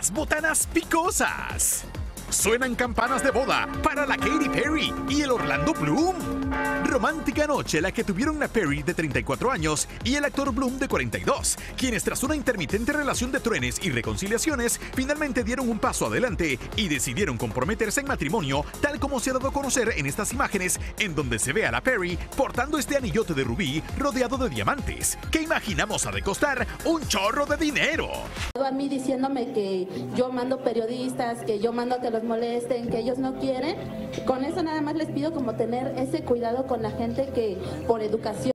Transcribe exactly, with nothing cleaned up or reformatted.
las botanas picosas. Suenan campanas de boda para la Katy Perry y el Orlando Bloom. Romántica noche la que tuvieron la Perry de treinta y cuatro años y el actor Bloom de cuarenta y dos, quienes tras una intermitente relación de truenes y reconciliaciones, finalmente dieron un paso adelante y decidieron comprometerse en matrimonio, tal como se ha dado a conocer en estas imágenes, en donde se ve a la Perry portando este anillote de rubí rodeado de diamantes, que imaginamos ha de costar un chorro de dinero. A mí diciéndome que yo mando periodistas, que yo mando a que los molesten, que ellos no quieren. Con eso nada más les pido como tener ese cuidado con la gente que por educación